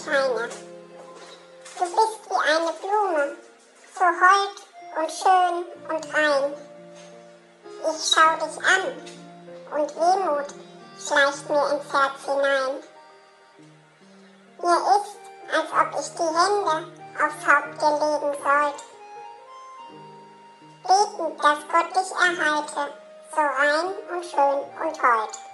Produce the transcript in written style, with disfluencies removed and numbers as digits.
Heine. Du bist wie eine Blume, so hold und schön und rein. Ich schau dich an und Wehmut schleicht mir ins Herz hinein. Mir ist, als ob ich die Hände aufs Haupt dir legen sollt, betend, dass Gott dich erhalte, so rein und schön und hold.